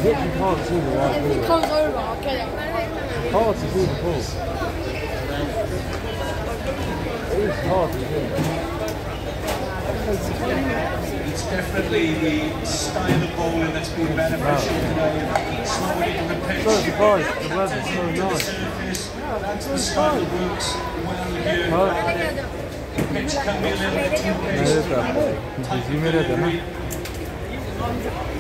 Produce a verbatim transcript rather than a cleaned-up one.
literally can't see the right ball. If it comes over, I'll get it. It's hard to see the ball. It is hard to see. It's definitely the style of bowling that's been beneficial today. Slowly in the pitch. So surprised, the weather's so nice. That's the style that works well here. The pitch can be a little bit too No, es verdad, es humedad, ¿no?